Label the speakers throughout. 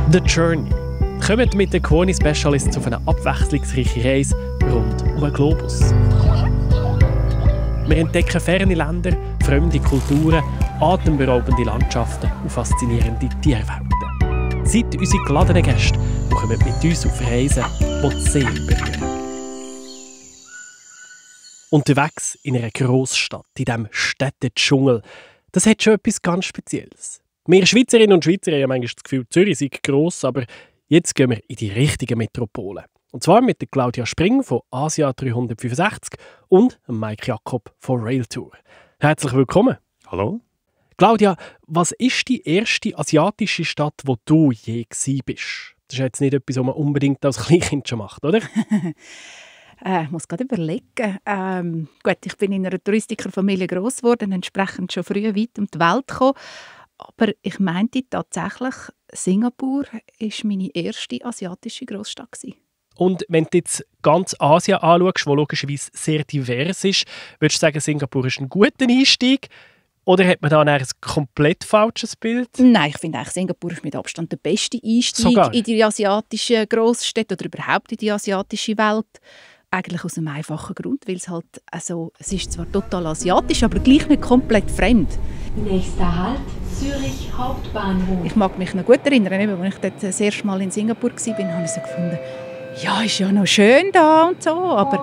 Speaker 1: The Journey. Kommt mit den Kwoni Specialists auf eine abwechslungsreiche Reise rund um den Globus. Wir entdecken ferne Länder, fremde Kulturen, atemberaubende Landschaften und faszinierende Tierwelten. Seid unsere geladenen Gäste und kommt mit uns auf Reisen, die die Seele berühren. Unterwegs in einer Grossstadt, in diesem Städtedschungel, das hat schon etwas ganz Spezielles. Wir Schweizerinnen und Schweizer haben manchmal das Gefühl, Zürich sei gross, aber jetzt gehen wir in die richtigen Metropolen. Und zwar mit der Claudia Spring von Asia 365 und Mike Jakob von Railtour. Herzlich willkommen.
Speaker 2: Hallo.
Speaker 1: Claudia, was ist die erste asiatische Stadt, wo du je gewesen bist? Das ist jetzt nicht etwas, was man unbedingt als Kleinkind schon macht, oder?
Speaker 3: Ich muss gerade überlegen. Gut, ich bin in einer Touristikerfamilie gross geworden, entsprechend schon früh weit um die Welt gekommen. Aber ich meinte tatsächlich, Singapur war meine erste asiatische Großstadt.
Speaker 1: Und wenn du jetzt ganz Asien anschaust, wo logischerweise sehr divers ist, würdest du sagen, Singapur ist ein guter Einstieg? Oder hat man da ein komplett falsches Bild?
Speaker 3: Nein, ich finde eigentlich, Singapur ist mit Abstand der beste Einstieg
Speaker 1: Sogar
Speaker 3: in die asiatische Großstädte oder überhaupt in die asiatische Welt. Eigentlich aus einem einfachen Grund, weil es halt, also, es ist zwar total asiatisch, aber gleich nicht komplett fremd.
Speaker 4: Nächster Halt, Zürich Hauptbahnhof.
Speaker 3: Ich mag mich noch gut erinnern, als ich dort das erste Mal in Singapur war, habe ich so gefunden, ja, ist ja noch schön da und so, aber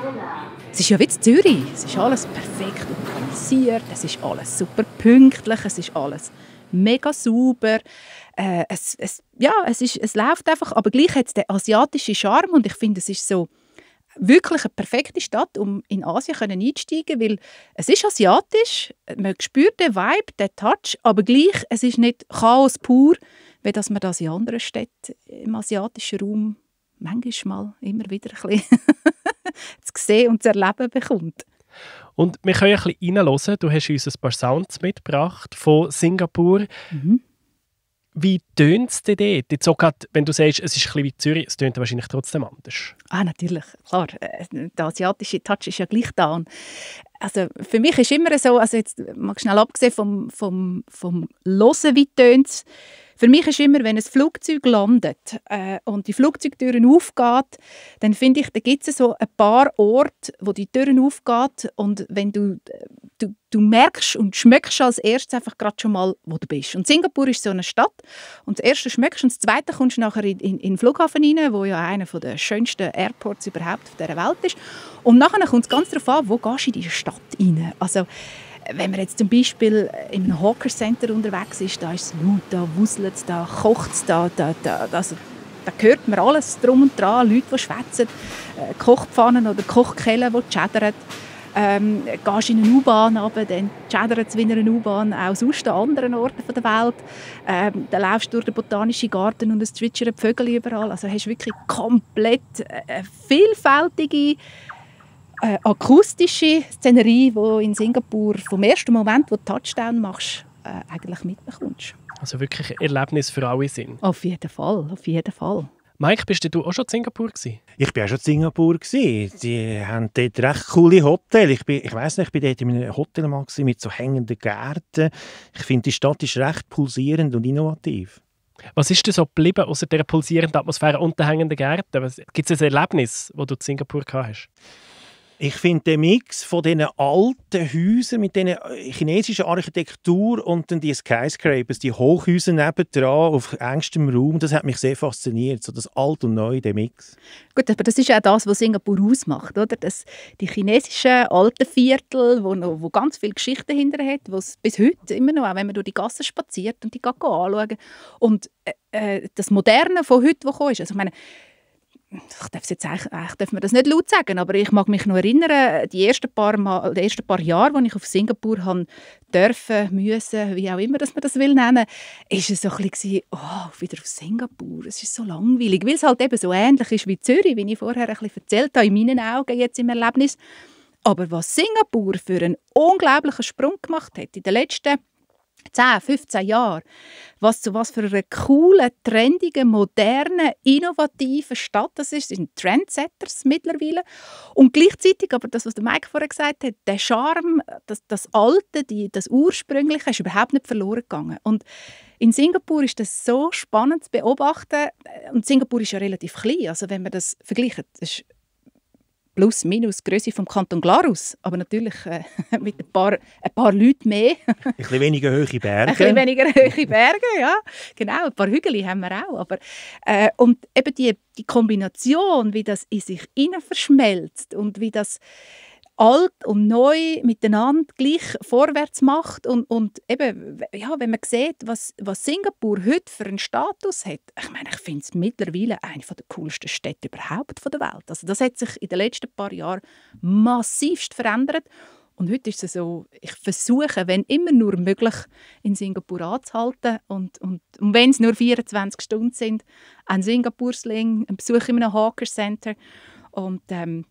Speaker 3: es ist ja wie in Zürich. Es ist alles perfekt organisiert, es ist alles super pünktlich, es ist alles mega sauber. Es läuft einfach, aber gleich hat es den asiatischen Charme und ich finde, es ist so wirklich eine perfekte Stadt, um in Asien einzusteigen, weil es ist asiatisch, man spürt den Vibe, den Touch, aber gleich, es ist nicht Chaos pur, wie das man das in anderen Städten im asiatischen Raum manchmal immer wieder ein bisschen zu sehen und zu erleben bekommt.
Speaker 1: Und wir können ein bisschen reinhören. Du hast uns ein paar Sounds mitgebracht von Singapur. Mhm. Wie tönt es denn dort? Jetzt auch grad, wenn du sagst, es ist ein bisschen wie Zürich, es tönt wahrscheinlich trotzdem anders.
Speaker 3: Natürlich, klar. Der asiatische Touch ist ja gleich da. Und also für mich ist immer so, also jetzt mal schnell abgesehen vom Hören, wie tönt es. Für mich ist immer, wenn ein Flugzeug landet und die Flugzeugtüren aufgeht, dann finde ich, da gibt es so ein paar Orte, wo die Türen aufgeht und wenn du merkst und schmeckst als erstes einfach gerade schon mal, wo du bist. Und Singapur ist so eine Stadt und das erste schmeckst und das zweite kommst du nachher in den Flughafen rein, wo ja einer der schönsten Airports überhaupt auf dieser Welt ist. Und nachher kommt es ganz darauf an, wo gehst du in diese Stadt rein. Also wenn man jetzt zum Beispiel in einem Hawker Center unterwegs ist, da ist es laut, da wuselt es, da kocht es, da hört man alles drum und dran, Leute, die schwätzen, Kochpfannen oder Kochkellen, die schädern. Gehst in eine U-Bahn runter, dann schädert es wie in einer U-Bahn auch sonst an anderen Orten der Welt. Dann läufst du durch den Botanischen Garten und es zwitschern Vögel überall. Also hast du wirklich komplett vielfältige akustische Szenerie, die in Singapur vom ersten Moment, wo du Touchdown machst, eigentlich mitbekommst.
Speaker 1: Also wirklich ein Erlebnis für alle Sinn.
Speaker 3: Auf jeden Fall, auf jeden Fall.
Speaker 1: Mike, bist du auch schon in Singapur gewesen?
Speaker 2: Ich war auch schon in Singapur. Die haben dort recht coole Hotels. Ich weiss nicht, ich war dort in einem Hotel mal mit so hängenden Gärten. Ich finde, die Stadt ist recht pulsierend und innovativ.
Speaker 1: Was ist denn so geblieben außer dieser pulsierenden Atmosphäre und den hängenden Gärten? Gibt es ein Erlebnis, das du in Singapur gehabt hast?
Speaker 2: Ich finde den Mix von diesen alten Häusern mit dieser chinesischen Architektur und dann die Skyscrapers, die Hochhäuser nebendran auf engstem Raum, das hat mich sehr fasziniert. So das Alt und Neu, der Mix.
Speaker 3: Gut, aber das ist auch das, was Singapur ausmacht, oder? Die chinesischen alten Viertel, wo ganz viel Geschichte dahinter hat, wo es bis heute immer noch, auch wenn man durch die Gassen spaziert und die anschauen. Und das Moderne von heute, das gekommen ist. Also ich meine, ich darf mir das nicht laut sagen, aber ich mag mich noch erinnern, die ersten paar Jahre, als ich auf Singapur durfte, müssen, wie auch immer dass man das will nennen, ist es so ein bisschen, wieder auf Singapur, es ist so langweilig, weil es halt eben so ähnlich ist wie Zürich, wie ich vorher ein bisschen erzählt habe, in meinen Augen jetzt im Erlebnis. Aber was Singapur für einen unglaublichen Sprung gemacht hat in den letzten 10, 15 Jahre, was für eine coole, trendige, moderne, innovative Stadt das ist. Das sind Trendsetters mittlerweile. Und gleichzeitig, aber das, was der Mike vorher gesagt hat, der Charme, das Alte, das Ursprüngliche, ist überhaupt nicht verloren gegangen. Und In Singapur ist das so spannend zu beobachten. Und Singapur ist ja relativ klein. Also wenn man das vergleicht, das ist plus minus die Grösse vom Kanton Glarus, aber natürlich mit ein paar Leuten mehr.
Speaker 2: Ein bisschen weniger hohe Berge.
Speaker 3: Ein bisschen weniger hohe Berge, ja. Genau, ein paar Hügel haben wir auch. Aber, und eben die Kombination, wie das in sich verschmelzt und wie das alt und neu miteinander gleich vorwärts macht und eben, ja, wenn man sieht, was Singapur heute für einen Status hat, ich finde es mittlerweile eine der coolsten Städte überhaupt der Welt. Also das hat sich in den letzten paar Jahren massivst verändert und heute ist es so, ich versuche, wenn immer nur möglich, in Singapur anzuhalten und wenn es nur 24 Stunden sind, ein Singapur-Sling, ein Besuch in einem Hawker Center und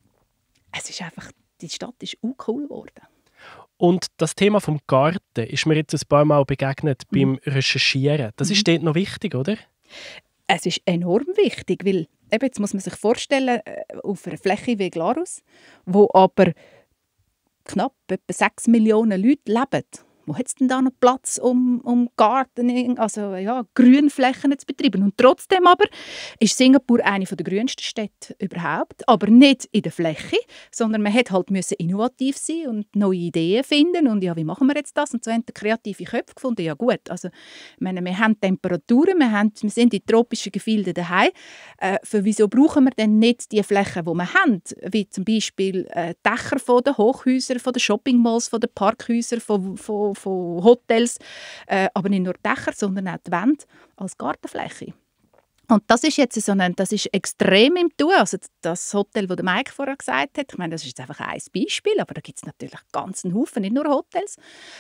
Speaker 3: es ist einfach, die Stadt ist auch cool geworden.
Speaker 1: Und das Thema vom Garten ist mir jetzt ein paar Mal begegnet beim Recherchieren. Das ist dort noch wichtig, oder?
Speaker 3: Es ist enorm wichtig, weil eben, jetzt muss man sich vorstellen, auf einer Fläche wie Glarus, wo aber knapp etwa 6 Millionen Leute leben. Wo hat es denn da noch Platz, um Garten, also ja, Grünflächen zu betreiben? Und trotzdem aber ist Singapur eine der grünsten Städte überhaupt, aber nicht in der Fläche, sondern man hat halt innovativ sein und neue Ideen finden und ja, wie machen wir jetzt das? Und so haben die kreative Köpfe gefunden, ja gut, also ich meine, wir haben Temperaturen, wir sind in tropischen Gefilden daheim, für wieso brauchen wir denn nicht die Flächen, die wir haben, wie zum Beispiel Dächer von den Hochhäusern, von den Shoppingmalls, von den Parkhäusern, von Hotels, aber nicht nur Dächer, sondern auch die Wände als Gartenfläche. Und das ist jetzt das ist extrem im Tun. Also das Hotel, das Mike vorher gesagt hat, ich meine, das ist jetzt einfach ein Beispiel, aber da gibt es natürlich ganz einen Haufen, nicht nur Hotels.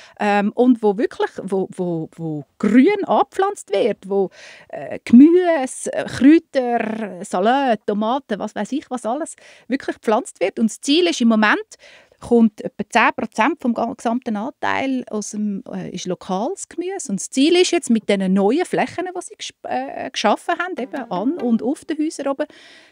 Speaker 3: Und wo wirklich, wo grün angepflanzt wird, wo Gemüse, Kräuter, Salat, Tomaten, was weiß ich, was alles wirklich gepflanzt wird. Und das Ziel ist im Moment, kommt etwa 10% vom gesamten Anteil ist lokales Gemüse. Und das Ziel ist jetzt, mit diesen neuen Flächen, die sie geschaffen haben, eben an und auf den Häusern oben,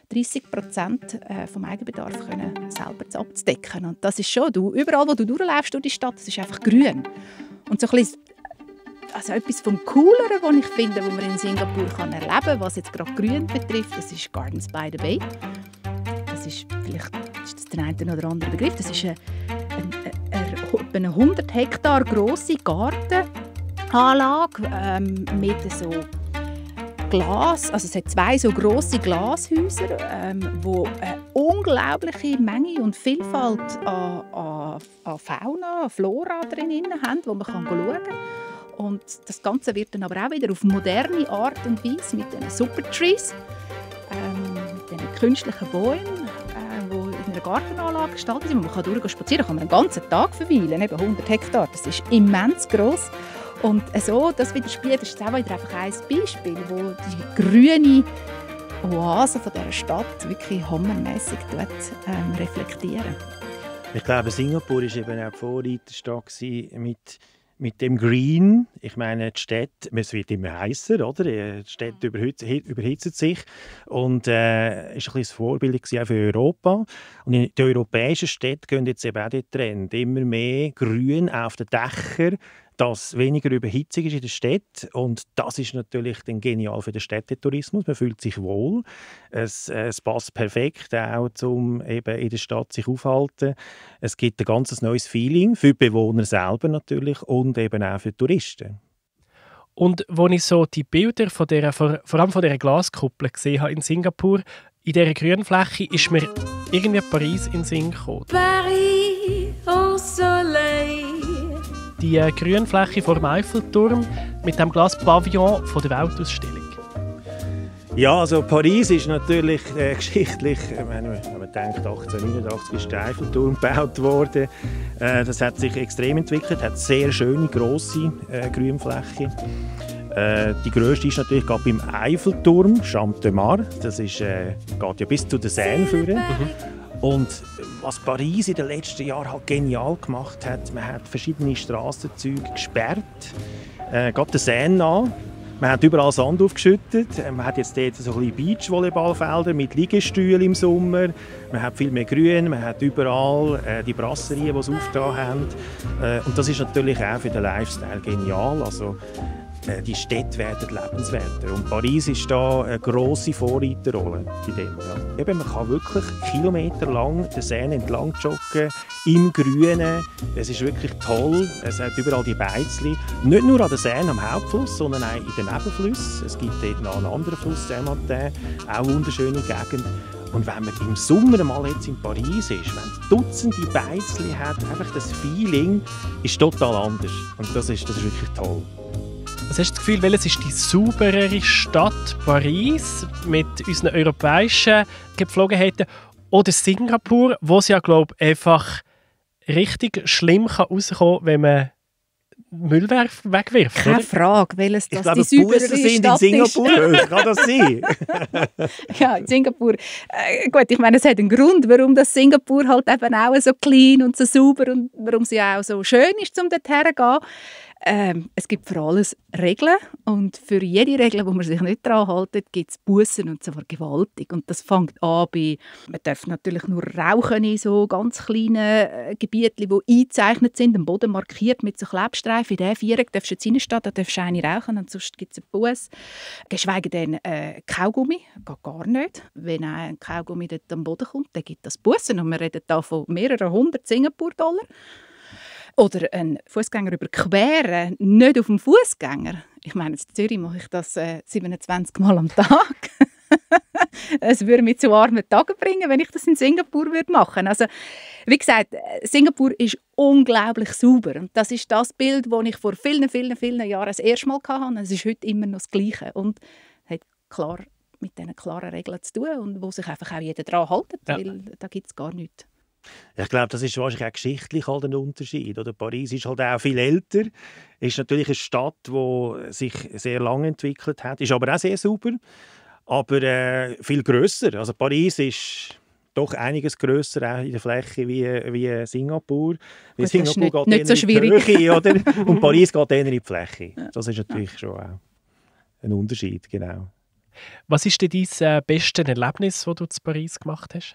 Speaker 3: 30% vom Eigenbedarf können selber abzudecken. Und das ist schon, überall wo du durchläufst durch die Stadt, das ist einfach grün. Und so ein bisschen, also etwas vom Cooleren, was ich finde, was man in Singapur erleben kann, was jetzt gerade Grün betrifft, das ist Gardens by the Bay. Das ist vielleicht der eine oder andere Begriff. Das ist etwa eine 100 Hektar grosse Gartenanlage mit so Glas. Also es hat 2 so grosse Glashäuser, wo eine unglaubliche Menge und Vielfalt an Fauna, an Flora drin haben, wo man schauen kann. Und das Ganze wird dann aber auch wieder auf moderne Art und Weise mit den Supertrees, mit den künstlichen Bäumen, in einer Gartenanlage gestaltet sind. Man kann spazieren, kann man einen ganzen Tag verweilen, eben 100 Hektar, das ist immens gross. Und so, das widerspiegelt, das ist auch wieder einfach ein Beispiel, wo die grüne Oase von dieser Stadt wirklich hammermässig reflektieren.
Speaker 2: Ich glaube, Singapur war eben auch Vorreiterstadt mit dem Green. Ich meine, die Städte, es wird immer heißer, oder? Die Städte überhitzen sich und ist ein bisschen das Vorbild auch für Europa. Und die europäischen Städte gehen jetzt eben auch den Trend. Immer mehr Grün auf den Dächern, dass weniger Überhitzung ist in der Stadt. Und das ist natürlich dann genial für den Städtetourismus. Man fühlt sich wohl. Es passt perfekt auch, um eben in der Stadt sich aufzuhalten. Es gibt ein ganz neues Feeling für die Bewohner selber natürlich und eben auch für die Touristen.
Speaker 1: Und als ich so die Bilder vor allem von dieser Glaskuppel gesehen habe in Singapur, in dieser Grünfläche, ist mir irgendwie Paris in den Sinn gekommen.
Speaker 5: Paris au soleil.
Speaker 1: Die Grünfläche vor dem Eiffelturm mit dem Glaspavillon von der Weltausstellung.
Speaker 2: Ja, also Paris ist natürlich geschichtlich, wenn man denkt, 1889 ist der Eiffelturm gebaut worden. Das hat sich extrem entwickelt, hat sehr schöne, grosse Grünfläche. Die grösste ist natürlich gerade beim Eiffelturm, Champ de Mars. Das ist, geht ja bis zu der Seine führen. Und was Paris in den letzten Jahren halt genial gemacht hat, man hat verschiedene Strassenzüge gesperrt, gerade den Seine an. Man hat überall Sand aufgeschüttet. Man hat jetzt dort so ein bisschen Beachvolleyballfelder mit Liegestühlen im Sommer. Man hat viel mehr Grün, man hat überall die Brasserien, die es aufgetan haben. Und das ist natürlich auch für den Lifestyle genial. Also, die Städte werden lebenswerter. Und Paris ist da eine grosse Vorreiterrolle in dem. Ja. Eben, man kann wirklich kilometerlang den Seine entlang joggen, im Grünen. Es ist wirklich toll. Es hat überall die Beizli. Nicht nur an der Seine am Hauptfluss, sondern auch in den Nebenflüssen. Es gibt dort noch einen anderen Fluss, Saint-Martin, auch eine wunderschöne Gegend. Und wenn man im Sommer mal jetzt in Paris ist, wenn es Dutzende Beizli hat, einfach das Feeling ist total anders. Und das ist wirklich toll.
Speaker 1: Was hast du das Gefühl, welches ist die sauberere Stadt, Paris, mit unseren europäischen Gepflogenheiten, oder Singapur, wo es ja, glaube ich, einfach richtig schlimm rauskommen kann, wenn man Müll wegwirft?
Speaker 3: Keine
Speaker 1: oder?
Speaker 3: Frage, welches das
Speaker 2: glaube,
Speaker 3: die sauberere
Speaker 2: Bussen sind
Speaker 3: Stadt
Speaker 2: in
Speaker 3: ist.
Speaker 2: Singapur. Kann das sein?
Speaker 3: Ja, in Singapur. Gut, ich meine, es hat einen Grund, warum das Singapur halt eben auch so clean und so sauber und warum sie auch so schön ist, um dort herzugehen. Es gibt für alles Regeln und für jede Regel, wo man sich nicht daran hält, gibt es Bussen und zwar gewaltig. Und das fängt an bei, man darf natürlich nur rauchen in so ganz kleinen Gebieten, die eingezeichnet sind, am Boden markiert mit so Klebstreifen. In diesen Viereck darfst du jetzt reinstehen, da darfst du eine rauchen und sonst gibt es einen Bus. Geschweige denn Kaugummi, geht gar nicht. Wenn ein Kaugummi dort am Boden kommt, dann gibt es Bussen und wir reden da von mehreren 100 Singapur-Dollar. Oder einen Fußgänger überqueren, nicht auf dem Fußgänger. Ich meine, in Zürich mache ich das 27 Mal am Tag. Es würde mich zu armen Tagen bringen, wenn ich das in Singapur machen würde. Also, wie gesagt, Singapur ist unglaublich sauber. Und das ist das Bild, das ich vor vielen, vielen, vielen Jahren das erste Mal hatte. Es ist heute immer noch das Gleiche. Und hat klar mit diesen klaren Regeln zu tun und wo sich einfach auch jeder daran hält, weil da gibt es gar nichts.
Speaker 2: Ich glaube, das ist wahrscheinlich auch geschichtlich halt ein Unterschied. Oder? Paris ist halt auch viel älter. Ist natürlich eine Stadt, die sich sehr lange entwickelt hat. Ist aber auch sehr sauber, aber viel grösser. Also Paris ist doch einiges grösser auch in der Fläche wie Singapur. Gut,
Speaker 3: Singapur geht nicht so schwierig.
Speaker 2: In die Höhe, oder? Und Paris geht eher in die Fläche. Das ist natürlich schon auch ein Unterschied, genau.
Speaker 1: Was ist denn dein bestes Erlebnis, das du in Paris gemacht hast?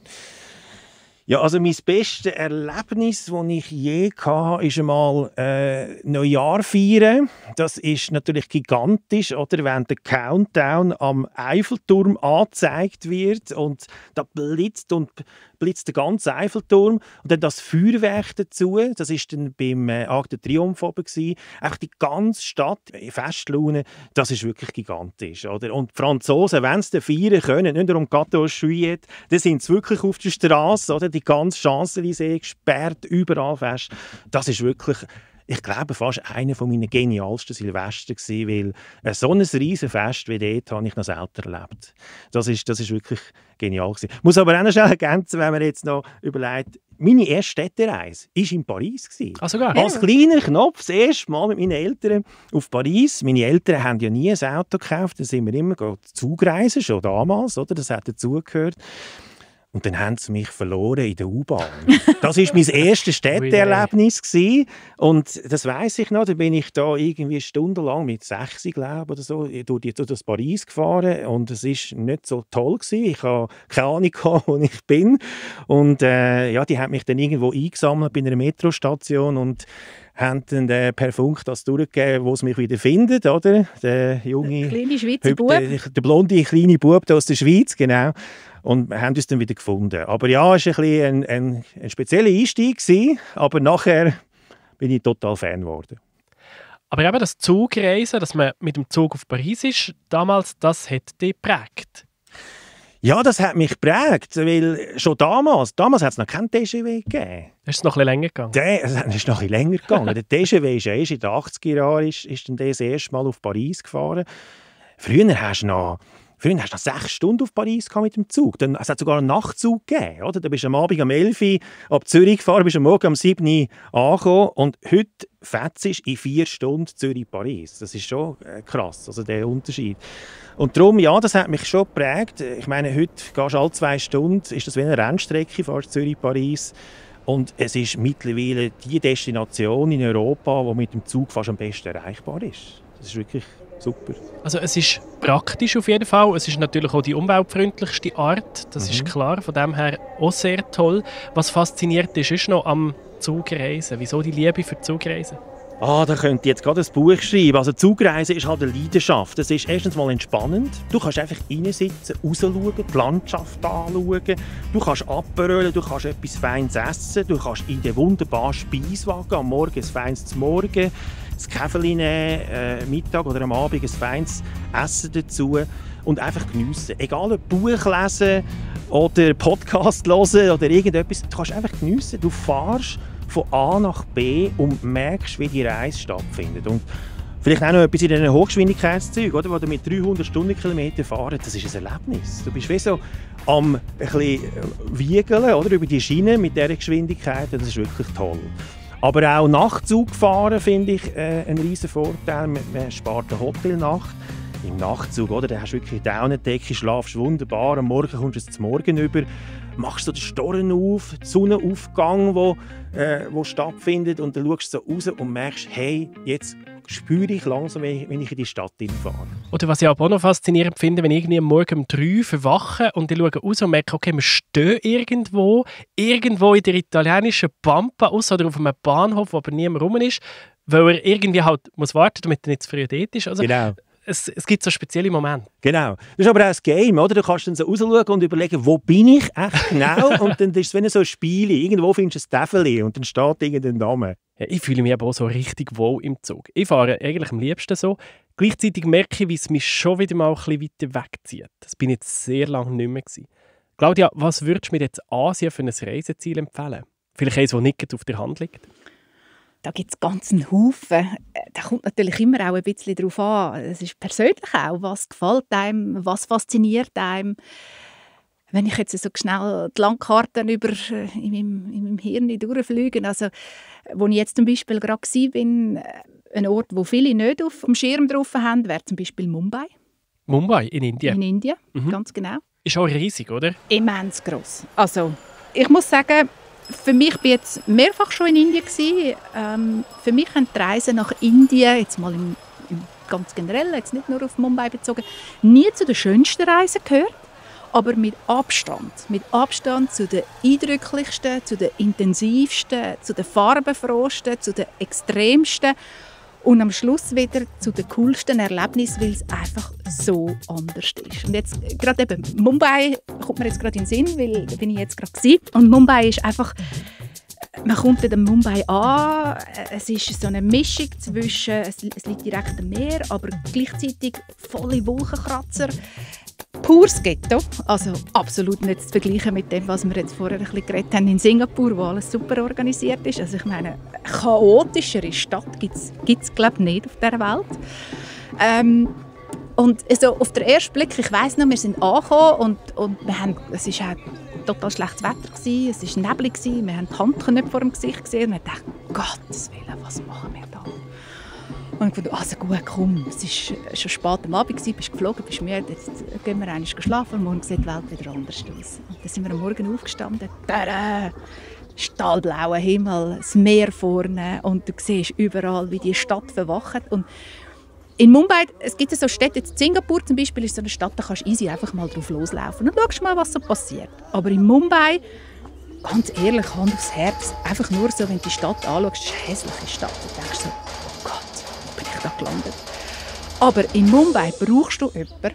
Speaker 2: Ja, also mein bestes Erlebnis, das ich je hatte, ist einmal Neujahr feiern. Das ist natürlich gigantisch, oder? Wenn der Countdown am Eiffelturm angezeigt wird und da blitzt der ganze Eiffelturm und dann das Feuerwerk dazu. Das war dann beim Arc de Triomphe oben. Einfach die ganze Stadt, Festlaune, das ist wirklich gigantisch, oder? Und die Franzosen, wenn sie feiern können, nicht nur um 14 Juillet, dann sind sie wirklich auf der Straße, oder? Die ganze Champs-Élysées gesperrt, überall fest. Das ist wirklich, ich glaube, fast einer meiner genialsten Silvester gewesen, weil so ein riesen Fest wie dort habe ich noch selten erlebt. Das ist wirklich genial gewesen. Ich muss aber auch noch schnell ergänzen, wenn man jetzt noch überlegt, meine erste Städtereise war in Paris.
Speaker 1: Ah, sogar?
Speaker 2: Als kleiner Knopf, das erste Mal mit meinen Eltern auf Paris. Meine Eltern haben ja nie ein Auto gekauft, da sind wir immer Zugreisen, schon damals, oder? Das hat dazugehört. Und dann haben sie mich verloren in der U-Bahn. Das war mein erstes Städteerlebnis. Und das weiss ich noch. Da bin ich da irgendwie stundenlang mit 6, glaube oder so, durch das Paris gefahren. Und es war nicht so toll gewesen. Ich hatte keine Ahnung, wo ich bin. Und ja, die haben mich dann irgendwo eingesammelt bei einer Metrostation und haben dann per Funk das durchgegeben, wo es mich wieder findet, oder? Der junge,
Speaker 3: kleine Schweizer Bub.
Speaker 2: Der blonde kleine Bub aus der Schweiz, genau. Und wir haben uns dann wieder gefunden. Aber ja, es war ein spezieller Einstieg gewesen, aber nachher bin ich total Fan geworden.
Speaker 1: Aber eben das Zugreisen, dass man mit dem Zug auf Paris ist, damals, das hat dich geprägt.
Speaker 2: Ja, das hat mich geprägt, weil schon damals hat es noch keinen TGV gegeben.
Speaker 1: Ist es noch ein bisschen länger gegangen?
Speaker 2: Es ist noch ein bisschen länger gegangen. Der TGV ist ja erst in den 80er Jahren ist dann das erste Mal auf Paris gefahren. Früher hast du noch 6 Stunden auf Paris mit dem Zug. Es hat sogar einen Nachtzug gegeben. Oder? Da bist du am Abend um 11 Uhr ab Zürich gefahren, bist am Morgen um 7 Uhr angekommen. Und heute fährst du in 4 Stunden Zürich-Paris. Das ist schon krass, also der Unterschied. Und darum, ja, das hat mich schon geprägt. Ich meine, heute gehst du alle 2 Stunden, ist das wie eine Rennstrecke, fährst Zürich-Paris. Und es ist mittlerweile die Destination in Europa, die mit dem Zug fast am besten erreichbar ist. Das ist wirklich super.
Speaker 1: Also es ist praktisch auf jeden Fall. Es ist natürlich auch die umweltfreundlichste Art. Das ist klar. Von dem her auch sehr toll. Was fasziniert ist noch am Zugreisen? Wieso die Liebe für Zugreisen?
Speaker 2: Da könnte ich jetzt gerade ein Buch schreiben. Also Zugreisen ist halt eine Leidenschaft. Es ist erstens mal entspannend. Du kannst einfach reinsitzen, rausschauen, die Landschaft anschauen. Du kannst abbrüllen, du kannst etwas Feines essen. Du kannst in den wunderbaren Speiswagen am Morgen ein feines Morgen, ein Käferchen nehmen, Mittag oder am Abend ein feines Essen dazu und einfach geniessen. Egal ob Buch lesen oder Podcast hören oder irgendetwas, du kannst einfach geniessen. Du fährst von A nach B und merkst, wie die Reise stattfindet. Und vielleicht auch noch etwas in diesen Hochgeschwindigkeitszügen, oder, wo du mit 300 Stundenkilometern fahren, das ist ein Erlebnis. Du bist wie so am ein bisschen wiegeln, oder, über die Schiene mit dieser Geschwindigkeit, das ist wirklich toll. Aber auch Nachtzug fahren finde ich einen riesen Vorteil. Man spart eine Hotelnacht. Im Nachtzug, oder, da hast du wirklich die Daunendecke, schlafst wunderbar, am Morgen kommst du zum Morgen über, machst so den Storren auf, den Sonnenaufgang, wo stattfindet, und dann schaust du so raus und merkst, hey, jetzt spüre ich langsam, wenn ich in die Stadt hinfahre.
Speaker 1: Oder was ich auch noch faszinierend finde, wenn ich irgendwie am Morgen um 3 verwache und ich schaue raus und merke, okay, wir stehen irgendwo in der italienischen Pampa aus oder auf einem Bahnhof, wo aber niemand rum ist, weil er irgendwie halt muss warten, damit er nicht zu früh dort ist. Also,
Speaker 2: Genau.
Speaker 1: Es gibt so spezielle Momente.
Speaker 2: Genau. Das ist aber auch ein Game, oder? Du kannst dann so rausschauen und überlegen, wo bin ich echt genau? Und dann ist es wie so ein Spiel. Irgendwo findest du ein Täfeli und dann steht irgendein Name.
Speaker 1: Ja, ich fühle mich aber auch so richtig wohl im Zug. Ich fahre eigentlich am liebsten so. Gleichzeitig merke ich, wie es mich schon wieder mal ein bisschen weiter wegzieht. Das bin ich jetzt sehr lange nicht mehr gewesen. Claudia, was würdest du mir jetzt Asien für ein Reiseziel empfehlen? Vielleicht eines, das nicht auf der Hand liegt?
Speaker 3: Da gibt es ganz einen Haufen. Da kommt natürlich immer auch ein bisschen darauf an. Es ist persönlich auch, was gefällt einem, was fasziniert einem. Wenn ich jetzt so schnell die Landkarten in meinem Hirn durchfliege, also wo ich jetzt zum Beispiel gerade war, ein Ort, wo viele nicht auf dem Schirm drauf haben, wäre zum Beispiel Mumbai.
Speaker 1: Mumbai in Indien?
Speaker 3: In Indien, ganz genau.
Speaker 1: Ist auch riesig, oder?
Speaker 3: Immens gross. Also, ich muss sagen, für mich, ich war jetzt mehrfach schon in Indien gewesen. Für mich haben die Reisen nach Indien, jetzt mal im ganz generell, jetzt nicht nur auf Mumbai bezogen, nie zu den schönsten Reisen gehört, aber mit Abstand zu den eindrücklichsten, zu den intensivsten, zu den farbenfrohsten, zu den extremsten und am Schluss wieder zu den coolsten Erlebnissen, weil es einfach so anders ist. Und jetzt gerade eben Mumbai kommt mir jetzt gerade in den Sinn, weil da bin ich jetzt gerade gewesen. Und Mumbai ist einfach, man kommt in Mumbai an, es ist so eine Mischung zwischen, es liegt direkt am Meer, aber gleichzeitig volle Wolkenkratzer. Pures Ghetto, also absolut nicht zu vergleichen mit dem, was wir jetzt vorher ein bisschen geredet haben in Singapur, wo alles super organisiert ist. Also ich meine, eine chaotischere Stadt gibt es glaube ich nicht auf dieser Welt. Und also auf den ersten Blick, ich weiss noch, wir sind angekommen und es war auch total schlechtes Wetter gewesen, es war neblig gewesen, wir haben die Hand nicht vor dem Gesicht gesehen und wir dachten, Gottes Willen, was machen wir da? Und ich dachte, also gut, komm, es war schon spät am Abend, bist geflogen, bist müde, jetzt gehen wir einmal schlafen und morgen sieht die Welt wieder anders aus. Und dann sind wir am Morgen aufgestanden, stahlblauer Himmel, das Meer vorne und du siehst überall, wie die Stadt verwacht. Und in Mumbai, es gibt so Städte, jetzt Singapur zum Beispiel, ist so eine Stadt, da kannst du easy einfach mal drauf loslaufen und schaust mal, was so passiert. Aber in Mumbai, ganz ehrlich, Hand aufs Herz, einfach nur so, wenn du die Stadt anschaust, ist eine hässliche Stadt, du denkst so, da gelandet. Aber in Mumbai brauchst du jemanden,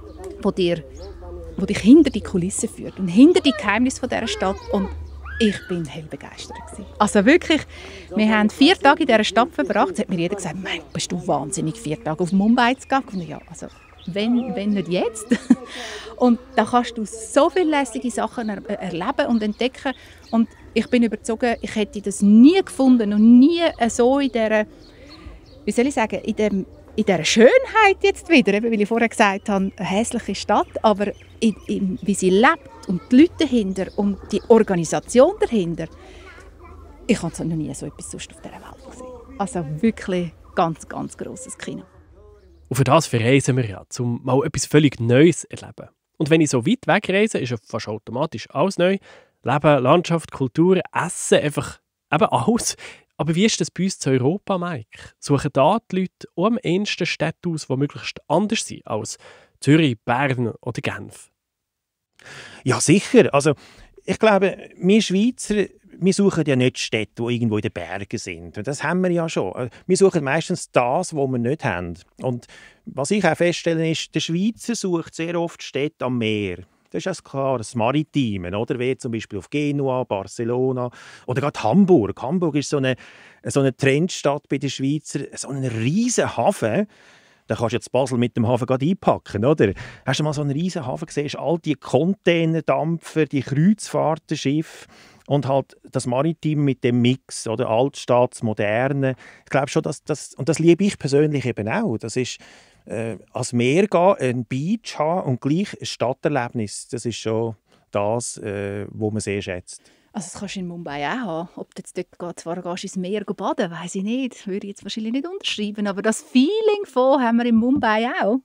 Speaker 3: der dich hinter die Kulissen führt und hinter die Geheimnisse von dieser Stadt. Und ich bin hell begeistert gewesen. Also wirklich, wir haben 4 Tage in dieser Stadt verbracht. Es hat mir jeder gesagt, mein, bist du wahnsinnig, 4 Tage auf Mumbai zu gehen? Und ja, also wenn nicht jetzt. Und da kannst du so viele lässige Sachen erleben und entdecken. Und ich bin überzeugt, ich hätte das nie gefunden und nie so in dieser, wie soll ich sagen, in dieser Schönheit jetzt wieder, weil ich vorher gesagt habe, eine hässliche Stadt, aber wie sie lebt und die Leute dahinter und die Organisation dahinter. Ich habe noch nie so etwas sonst auf dieser Welt gesehen. Also wirklich ganz, ganz grosses Kino.
Speaker 1: Und für das verreisen wir ja, um mal etwas völlig Neues zu erleben. Und wenn ich so weit wegreise, ist ja fast automatisch alles neu. Leben, Landschaft, Kultur, Essen, einfach eben alles. Aber wie ist das bei uns in Europa, Mike? Suchen da die Leute auch am ehesten Städte aus, die möglichst anders sind als Zürich, Bern oder Genf?
Speaker 2: Ja, sicher. Also, ich glaube, wir Schweizer wir suchen ja nicht Städte, die irgendwo in den Bergen sind. Und das haben wir ja schon. Wir suchen meistens das, was wir nicht haben. Und was ich auch feststelle, ist, der Schweizer sucht sehr oft Städte am Meer. Das ist klar, das Maritime, oder? Wie zum Beispiel auf Genua, Barcelona oder gerade Hamburg. Hamburg ist so eine Trendstadt bei den Schweizern, so ein riesen Hafen. Da kannst du jetzt Basel mit dem Hafen gerade einpacken, oder? Hast du mal so einen riesen Hafen gesehen? All die Containerdampfer, die Kreuzfahrtenschiffe und halt das Maritime mit dem Mix, oder? Altstadt, das Moderne. Ich glaube schon, und das liebe ich persönlich eben auch. Das ist ans Meer gehen, ein Beach haben und gleich ein Stadterlebnis. Das ist schon das, was man sehr schätzt.
Speaker 3: Also das kannst du in Mumbai auch haben. Ob du jetzt dort zwar gehst, ins Meer baden, weiss ich nicht. Würde ich jetzt wahrscheinlich nicht unterschreiben. Aber das Feeling von haben wir in Mumbai auch.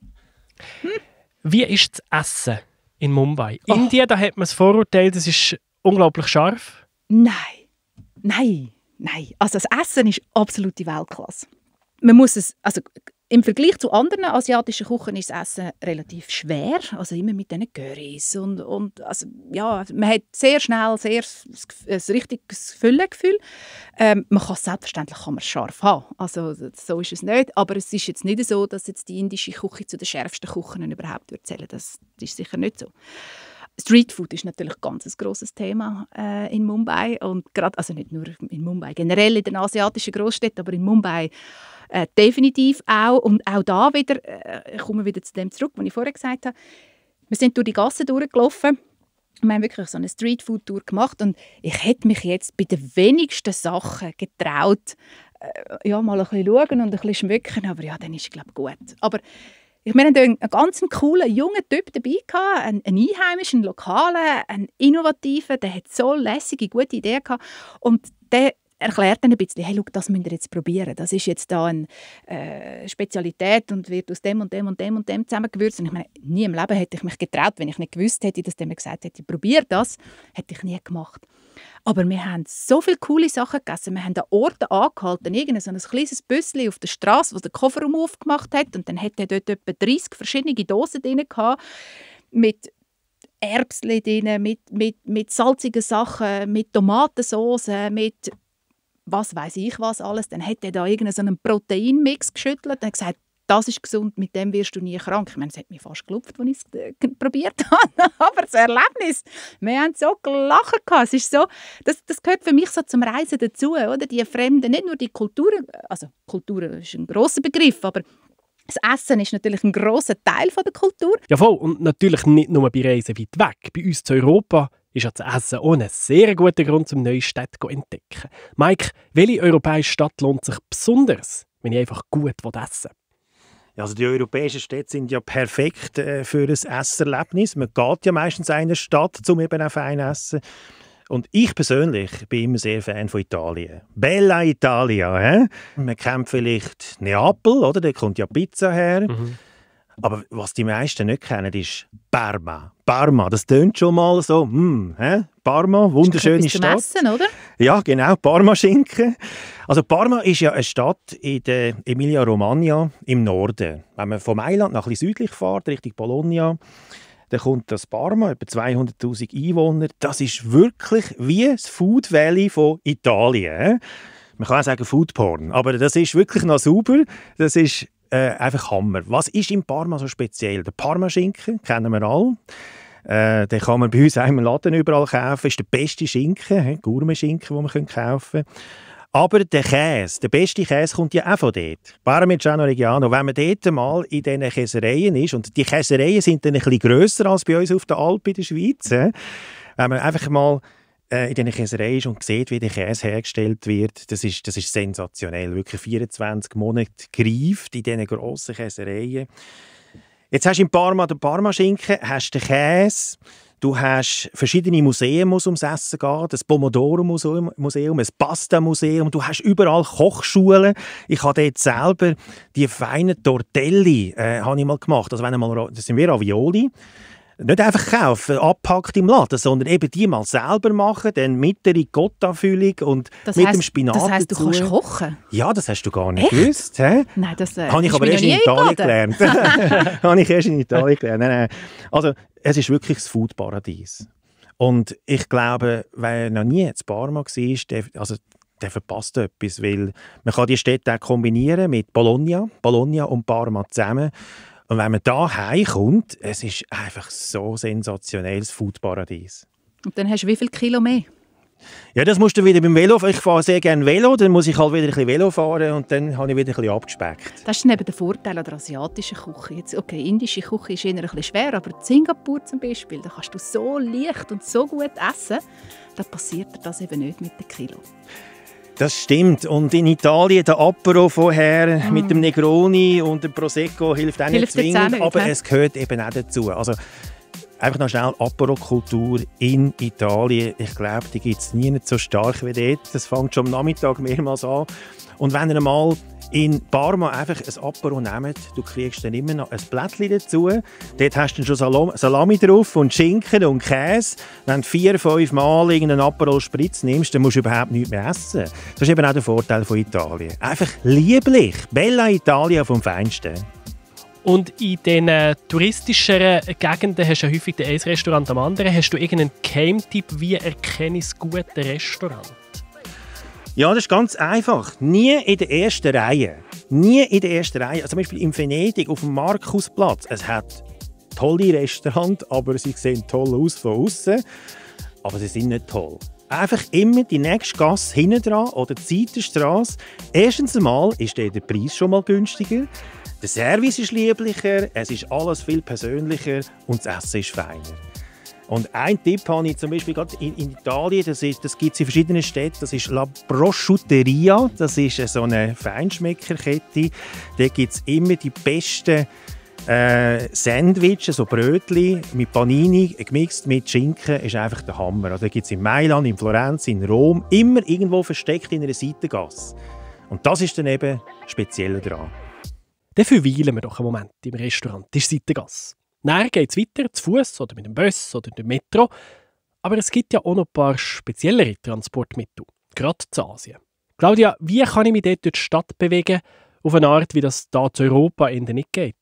Speaker 1: Wie ist das Essen in Mumbai? In Indien, da hat man das Vorurteil, das ist unglaublich scharf.
Speaker 3: Nein. Also das Essen ist absolute Weltklasse. Man muss es, also im Vergleich zu anderen asiatischen Küchen ist das Essen relativ schwer, also immer mit diesen Currys und also, ja, man hat sehr schnell ein richtiges Füllegefühl. Man kann selbstverständlich scharf haben, also so ist es nicht, aber es ist jetzt nicht so, dass jetzt die indische Küche zu den schärfsten Küchen überhaupt zählen. Das ist sicher nicht so. Streetfood ist natürlich ein ganz grosses Thema in Mumbai und gerade, also nicht nur in Mumbai, generell in den asiatischen Großstädten, aber in Mumbai definitiv auch. Und auch da wieder, ich komme wieder zu dem zurück, was ich vorher gesagt habe, wir sind durch die Gassen durchgelaufen, wir haben wirklich so eine Streetfood-Tour gemacht und ich hätte mich jetzt bei den wenigsten Sachen getraut, mal ein bisschen schauen und ein bisschen schmücken, aber ja, dann ist es, glaube ich, gut. Aber wir hatten einen ganz coolen, jungen Typ dabei, einen einheimischen, einen lokalen, einen innovativen, der hat so lässige, gute Ideen gehabt. Und der erklärt dann ein bisschen, hey, schau, das müsst ihr jetzt probieren. Das ist jetzt da eine Spezialität und wird aus dem und dem und dem und dem zusammengewürzt. Und ich meine, nie im Leben hätte ich mich getraut, wenn ich nicht gewusst hätte, dass der mir gesagt hätte, probier das, hätte ich nie gemacht. Aber wir haben so viele coole Sachen gegessen. Wir haben an Orten angehalten, so ein kleines Büsschen auf der Straße, das den Kofferraum aufgemacht hat. Und dann hatte er dort etwa 30 verschiedene Dosen drin gehabt, mit Erbsen drin, mit salzigen Sachen, mit Tomatensauce, mit was weiß ich was alles. Dann hat er da irgendeinen Proteinmix geschüttelt und hat gesagt, das ist gesund, mit dem wirst du nie krank. Ich meine, es hat mich fast gelupft, als ich es probiert habe. Aber das Erlebnis, wir haben so gelacht. Es ist so, das gehört für mich so zum Reisen dazu, oder? Die Fremden, nicht nur die Kulturen, also Kultur ist ein grosser Begriff, aber das Essen ist natürlich ein grosser Teil der Kultur.
Speaker 1: Ja voll, und natürlich nicht nur bei Reisen weit weg. Bei uns zu Europa ist ja das Essen auch ein sehr guter Grund, um neue Städte zu entdecken. Mike, welche europäische Stadt lohnt sich besonders, wenn ich einfach gut essen will?
Speaker 2: Also die europäischen Städte sind ja perfekt für ein Esserlebnis. Man geht ja meistens in eine Stadt, um eben auch fein essen. Und ich persönlich bin immer sehr Fan von Italien. Bella Italia, hä? Man kennt vielleicht Neapel, oder? Da kommt ja Pizza her. Mhm. Aber was die meisten nicht kennen, ist Parma. Parma, das tönt schon mal so. Parma, wunderschöne Stadt.
Speaker 3: Essen, oder?
Speaker 2: Ja, genau, Parma-Schinken. Also Parma ist ja eine Stadt in der Emilia-Romagna im Norden. Wenn man von Mailand nach ein bisschen südlich fährt, Richtung Bologna, dann kommt das Parma, etwa 200'000 Einwohner. Das ist wirklich wie das Food Valley von Italien. Man kann auch sagen Food Porn, aber das ist wirklich noch super. Das ist einfach Hammer. Was ist in Parma so speziell? Der Parma-Schinken, kennen wir alle. Den kann man bei uns auch im Laden überall kaufen. Das ist der beste Schinken, Gourmet-Schinken, den man kaufen kann. Aber der Käse, der beste Käse kommt ja auch von dort. Parmigiano Reggiano. Wenn man dort mal in diesen Käsereien ist, und die Käsereien sind dann ein bisschen grösser als bei uns auf der Alp in der Schweiz, wenn man einfach mal in diesen Käsereien ist und sieht, wie der Käse hergestellt wird, das ist sensationell. Wirklich 24 Monate gereift in diesen grossen Käsereien. Jetzt hast du in Parma den Parma-Schinken, hast den Käse, du hast verschiedene Museen, muss ums Essen gehen, das Pomodoro-Museum, ein Pasta-Museum, du hast überall Kochschulen. Ich habe dort selber die feinen Tortelli habe ich mal gemacht. Also das sind wie Ravioli. Nicht einfach kaufen, abgepackt im Laden, sondern eben die mal selber machen, dann mit der Ricotta-Füllung und mit dem Spinat dazu.
Speaker 3: Das heisst, du kannst kochen?
Speaker 2: Ja, das hast du gar nicht gewusst. He?
Speaker 3: Nein, das
Speaker 2: habe ich aber erst in Italien gelernt. Habe ich erst in Italien gelernt. Nein. Also, es ist wirklich das Food-Paradies. Und ich glaube, wer noch nie in Parma war, der verpasst etwas, weil man kann die Städte auch kombinieren mit Bologna und Parma zusammen. Und wenn man da heimkommt, es ist einfach so sensationelles Foodparadies.
Speaker 3: Und dann hast du wie viel Kilo mehr?
Speaker 2: Ja, das musst du wieder beim Velo. Ich fahre sehr gerne Velo, dann muss ich halt wieder ein bisschen Velo fahren und dann habe ich wieder ein bisschen abgespeckt.
Speaker 3: Das ist eben der Vorteil an der asiatischen Küche. Jetzt, okay, indische Küche ist eher ein bisschen schwer, aber in Singapur zum Beispiel, da kannst du so leicht und so gut essen, da passiert dir das eben nicht mit den Kilo.
Speaker 2: Das stimmt. Und in Italien der Apero vorher mit dem Negroni und dem Prosecco hilft auch nicht zwingend, aber es gehört eben auch dazu. Also, einfach noch schnell Apero-Kultur in Italien. Ich glaube, die gibt es nie so stark wie dort. Das fängt schon am Nachmittag mehrmals an. Und wenn ihr mal in Parma einfach ein Apero nehmt, du kriegst dann immer noch ein Blättchen dazu. Dort hast du dann schon Salami drauf und Schinken und Käse. Wenn du 4-5 Mal irgendeinen Aperol Spritz nimmst, dann musst du überhaupt nichts mehr essen. Das ist eben auch der Vorteil von Italien. Einfach lieblich. Bella Italia vom Feinsten.
Speaker 1: Und in diesen touristischeren Gegenden hast du ja häufig ein Restaurant am anderen. Hast du irgendeinen Geheimtipp, wie erkenne ich das gute Restaurant?
Speaker 2: Ja, das ist ganz einfach. Nie in der ersten Reihe. Nie in der ersten Reihe. Also zum Beispiel in Venedig auf dem Markusplatz. Es hat tolle Restaurants, aber sie sehen toll aus von außen. Aber sie sind nicht toll. Einfach immer die nächste Gasse hinten dran oder die Seitenstrasse. Erstens einmal ist der Preis schon mal günstiger. Der Service ist lieblicher, es ist alles viel persönlicher und das Essen ist feiner. Und ein Tipp habe ich zum Beispiel gerade in Italien, das gibt es in verschiedenen Städten, das ist La Prosciutteria, das ist so eine Feinschmeckerkette. Dort gibt es immer die besten Sandwiches, so Brötchen mit Panini, gemixt mit Schinken, ist einfach der Hammer. Da gibt es in Mailand, in Florenz, in Rom, immer irgendwo versteckt in einer Seitengasse. Und das ist dann eben speziell daran.
Speaker 1: Dann verweilen wir doch einen Moment im Restaurant, das ist Seitengasse. Dann geht es weiter, zu Fuß oder mit dem Bus oder dem Metro. Aber es gibt ja auch noch ein paar speziellere Transportmittel, gerade zu Asien. Claudia, wie kann ich mich dort durch die Stadt bewegen, auf eine Art, wie das da zu Europa nicht geht?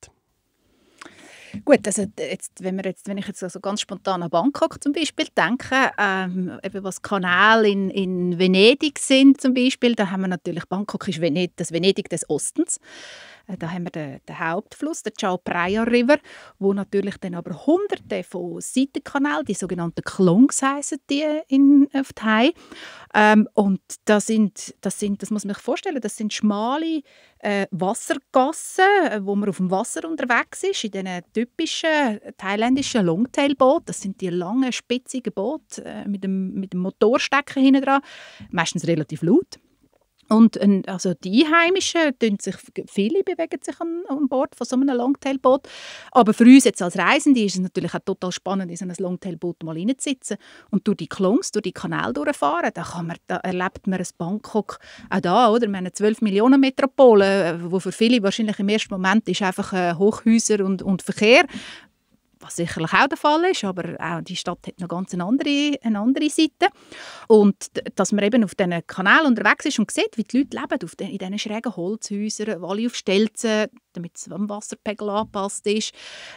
Speaker 3: Gut, also wenn ich jetzt also ganz spontan an Bangkok zum Beispiel denke, eben was Kanäle in Venedig sind zum Beispiel, da haben wir natürlich, Bangkok ist das Venedig des Ostens. Da haben wir den Hauptfluss, den Chao Phraya River, wo natürlich dann aber hunderte von Seitenkanälen, die sogenannten Klongs heissen die auf Thai. Und das muss man sich vorstellen, das sind schmale Wassergassen, wo man auf dem Wasser unterwegs ist, in diesen typischen thailändischen Longtail-Booten. Das sind die langen, spitzigen Boote mit dem Motorstecker hinten dran, meistens relativ laut. Und also die Einheimischen, viele bewegen sich an Bord von so einem Longtailboot. Aber für uns jetzt als Reisende ist es natürlich auch total spannend, in so einem Longtailboot mal reinzusitzen und durch die Klongs, durch die Kanäle durchfahren. Da erlebt man ein Bangkok auch da, oder? Wir haben eine 12 Millionen Metropole, wo für viele wahrscheinlich im ersten Moment ist einfach Hochhäuser und Verkehr. Was sicherlich auch der Fall ist, aber auch die Stadt hat noch ganz eine andere Seite. Und dass man eben auf diesen Kanälen unterwegs ist und sieht, wie die Leute leben in diesen schrägen Holzhäusern, alle auf Stelzen, damit es am Wasserpegel angepasst ist,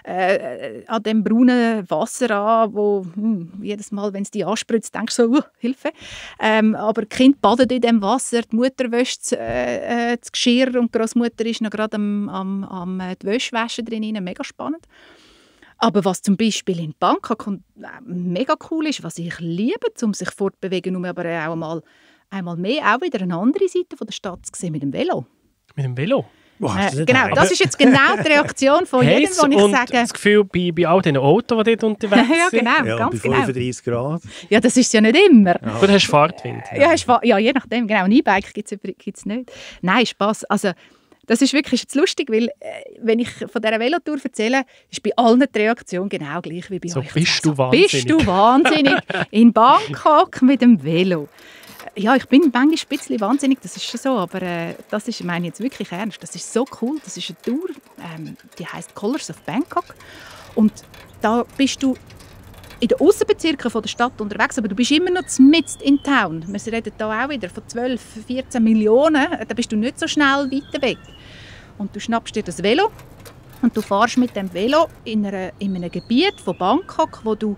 Speaker 3: an dem braunen Wasser an, wo jedes Mal, wenn es die anspritzt, denkst du so, Hilfe. Aber die Kinder baden in diesem Wasser, die Mutter wäscht das Geschirr und die Großmutter ist noch gerade am die Wäsche waschen drin, mega spannend. Aber was zum Beispiel in Bangkok mega cool ist, was ich liebe, um sich fortbewegen, um aber auch einmal mehr auch wieder eine andere Seite von der Stadt zu sehen mit dem Velo.
Speaker 1: Mit dem Velo?
Speaker 3: Genau, das ist jetzt genau die Reaktion von jedem, wo ich sage...
Speaker 1: das Gefühl bei all den Autos, die dort unterwegs sind?
Speaker 3: Ja, genau,
Speaker 2: ja,
Speaker 3: ganz
Speaker 2: bei 35 Grad.
Speaker 3: Ja, das ist es ja nicht immer.
Speaker 1: Ja. Oder hast du Fahrtwind?
Speaker 3: Ja, je nachdem, genau. Ein E-Bike gibt es nicht. Nein, Spass. Also, das ist wirklich jetzt lustig, weil wenn ich von dieser Velotour erzähle, ist bei allen die Reaktion genau gleich wie bei
Speaker 1: so,
Speaker 3: euch.
Speaker 1: Bist du wahnsinnig?
Speaker 3: Bist du wahnsinnig? In Bangkok mit dem Velo. Ja, ich bin manchmal ein bisschen wahnsinnig, das ist schon so, aber das ist, ich meine jetzt wirklich ernst, das ist so cool, das ist eine Tour, die heisst Colors of Bangkok und da bist du in den Aussenbezirken der Stadt unterwegs, aber du bist immer noch mitten in Town. Wir reden hier auch wieder von 12, 14 Millionen, da bist du nicht so schnell weiter weg. Und du schnappst dir das Velo und du fährst mit dem Velo in einem Gebiet von Bangkok, wo du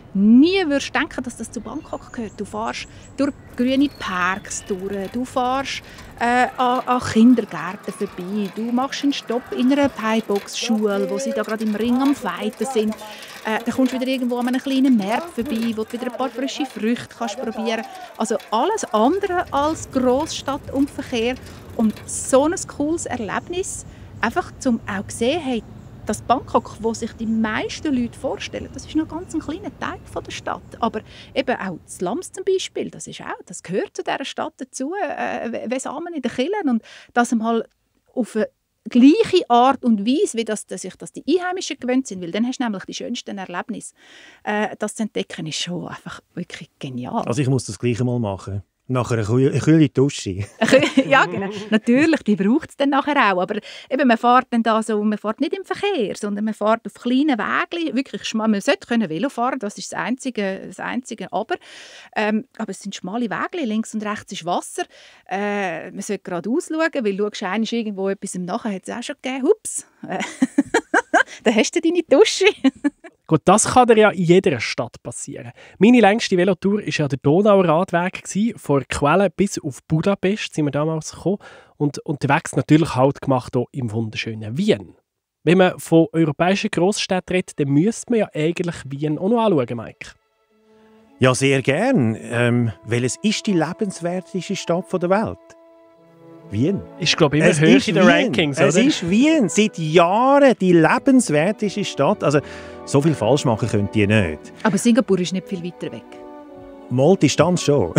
Speaker 3: nie würdest denken, dass das zu Bangkok gehört. Du fährst durch grüne Parks durch, du fährst an Kindergärten vorbei, du machst einen Stopp in einer Thai-Box-Schule, wo sie da gerade im Ring am Fighten sind. Dann kommst du wieder irgendwo an einem kleinen Markt vorbei, wo du wieder ein paar frische Früchte kannst probieren. Also alles andere als Grossstadt und Verkehr. Und so ein cooles Erlebnis, einfach zum auch sehen, hey, das Bangkok, wo sich die meisten Leute vorstellen, das ist nur ganz ein kleiner Teil von der Stadt. Aber eben auch das Slums zum Beispiel, das gehört zu dieser Stadt dazu, wie Samen in den Kirchen. Und dass mal auf eine gleiche Art und Weise, wie sich das die Einheimischen gewöhnt sind, weil dann hast du nämlich die schönsten Erlebnisse. Das zu entdecken ist schon einfach wirklich genial.
Speaker 2: Also ich muss das Gleiche mal machen. Nach einer kühlen Dusche.
Speaker 3: Ja, genau. Natürlich, die braucht es dann nachher auch. Aber eben, man fährt dann da so, man fährt nicht im Verkehr, sondern man fährt auf kleinen Wegen. Wirklich, man sollte Velo fahren, das ist das einzige Aber. Aber es sind schmale Wege, links und rechts ist Wasser. Man sollte gerade ausschauen, weil du schaust irgendwo etwas im Nachher hat es auch schon gegeben. Hups. Dann hast du deine Dusche.
Speaker 1: Gut, das kann dir ja in jeder Stadt passieren. Meine längste Velotour war ja der Donauradweg. Von Quelle bis auf Budapest sind wir damals gekommen. Und unterwegs natürlich Halt gemacht hier im wunderschönen Wien. Wenn man von europäischen Grossstädten redet, dann müsste man ja eigentlich Wien auch noch anschauen, Mike.
Speaker 2: Ja, sehr gern. Welches ist die lebenswerteste Stadt der Welt? Wien.
Speaker 1: Ist, glaube ich, immer höher in den Rankings, oder?
Speaker 2: Es ist Wien. Seit Jahren die lebenswerteste Stadt. Also, so viel falsch machen könnt ihr nicht.
Speaker 3: Aber Singapur ist nicht viel weiter weg.
Speaker 2: Mal Distanz schon.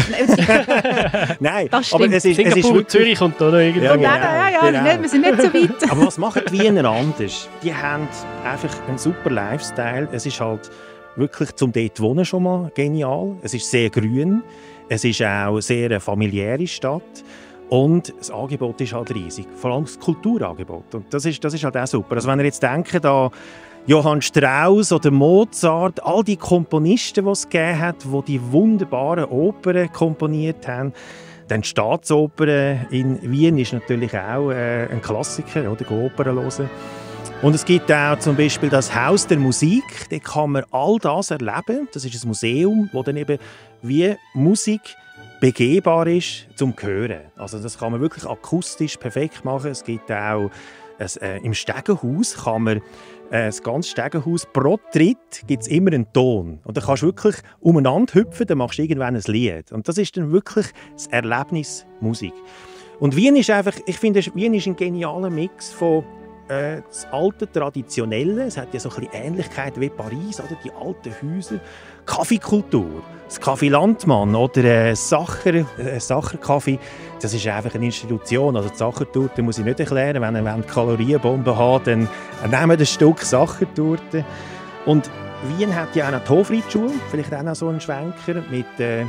Speaker 2: Nein,
Speaker 3: das
Speaker 2: aber
Speaker 3: stimmt.
Speaker 2: es ist
Speaker 1: Singapur,
Speaker 2: wirklich...
Speaker 1: Zürich kommt da noch irgendwo.
Speaker 2: Ja,
Speaker 3: Genau. Wir sind nicht so weit.
Speaker 2: Aber was machen die Wiener anders? Die haben einfach einen super Lifestyle. Es ist halt wirklich zum dort wohnen schon mal genial. Es ist sehr grün. Es ist auch sehr eine familiäre Stadt. Und das Angebot ist halt riesig, vor allem das Kulturangebot. Und das ist halt auch super. Also wenn ihr jetzt denkt an Johann Strauss oder Mozart, all die Komponisten, die es gegeben hat, die wunderbaren Opern komponiert haben, dann die Staatsoper in Wien ist natürlich auch ein Klassiker, oder? Opern hören. Und es gibt auch zum Beispiel das Haus der Musik, da kann man all das erleben. Das ist ein Museum, wo dann eben wie Musik begehbar ist zum Hören. Also das kann man wirklich akustisch perfekt machen. Es gibt auch im Stegenhaus kann man das ganze Stegenhaus, pro Tritt gibt es immer einen Ton. Und dann kannst du wirklich umeinander hüpfen, dann machst du irgendwann ein Lied. Und das ist dann wirklich das Erlebnis Musik. Und Wien ist einfach, ich finde, Wien ist ein genialer Mix von das alte Traditionelle, es hat ja so ein bisschen Ähnlichkeit wie Paris, oder? Die alten Häuser, Kaffeekultur, das Café Landmann oder Sacher-Kaffee, das ist einfach eine Institution. Also die Sachertorte muss ich nicht erklären, wenn ihr Kalorienbomben habt, dann nehmt ein Stück Sachertorte. Und Wien hat ja auch eine Hofreitschule, vielleicht auch noch so einen Schwenker mit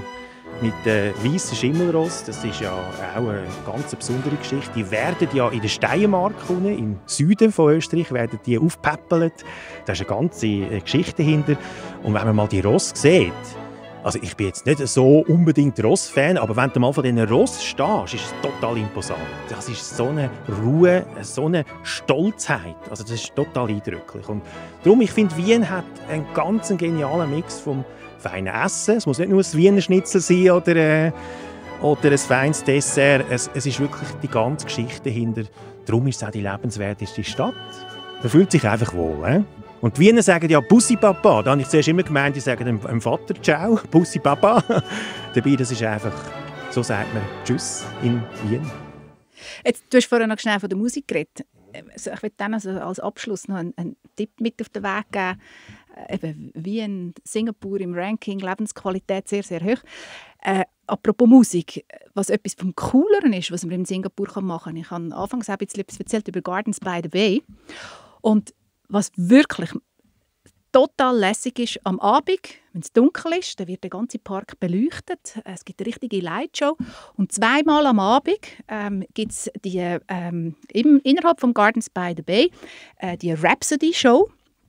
Speaker 2: weissen Schimmelross. Das ist ja auch eine ganz besondere Geschichte. Die werden ja in der Steiermark, im Süden von Österreich, werden die aufgepäppelt. Da ist eine ganze Geschichte dahinter. Und wenn man mal die Ross sieht, also ich bin jetzt nicht so unbedingt Ross-Fan, aber wenn du mal von diesen Ross stehst, ist es total imposant. Das ist so eine Ruhe, so eine Stolzheit. Also das ist total eindrücklich. Und darum, ich finde, Wien hat einen ganz genialen Mix vom feinen Essen. Es muss nicht nur ein Wiener Schnitzel sein oder ein feines Dessert. Es ist wirklich die ganze Geschichte dahinter. Darum ist es auch die lebenswerteste Stadt. Man fühlt sich einfach wohl. Und die Wiener sagen ja «Bussi Papa». Da habe ich zuerst immer gemeint, die sagen dem Vater «Ciao», «Bussi Papa». Dabei, das ist einfach, so sagt man «Tschüss» in Wien.
Speaker 3: Jetzt, du hast vorhin noch schnell von der Musik geredet. Ich würde dann also als Abschluss noch einen Tipp mit auf den Weg geben. Eben Wien, Singapur im Ranking, Lebensqualität sehr, sehr hoch. Apropos Musik, was etwas vom Cooleren ist, was man in Singapur machen kann. Ich habe anfangs auch ein bisschen etwas erzählt über Gardens by the Bay. Und was wirklich total lässig ist, am Abend, wenn es dunkel ist, dann wird der ganze Park beleuchtet. Es gibt eine richtige Lightshow. Und zweimal am Abend gibt es innerhalb von Gardens by the Bay die Rhapsody-Show.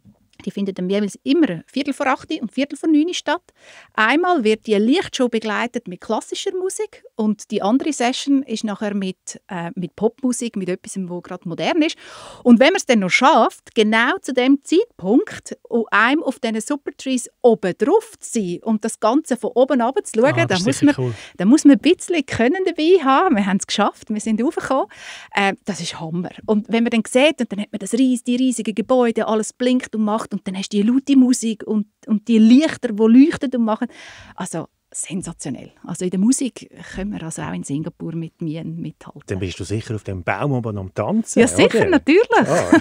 Speaker 3: Die finden dann jeweils immer 7:45 und 7:45 statt. Einmal wird die Lichtshow begleitet mit klassischer Musik und die andere Session ist nachher mit Popmusik, mit etwas, was gerade modern ist. Und wenn man es dann noch schafft, genau zu dem Zeitpunkt einem auf diesen Supertrees oben drauf zu sein und das Ganze von oben runter zu schauen, dann muss man ein bisschen Können dabei haben. Wir haben es geschafft, wir sind raufgekommen. Das ist Hammer. Und wenn man dann sieht, und dann hat man die riesigen Gebäude, alles blinkt und macht, und dann hast du die laute Musik und die Lichter, die leuchten und machen. Also sensationell. Also in der Musik können wir also auch in Singapur mit mir mithalten.
Speaker 2: Dann bist du sicher auf dem Baum oben am Tanzen,
Speaker 3: ja, sicher, oder? Natürlich.
Speaker 2: Ah.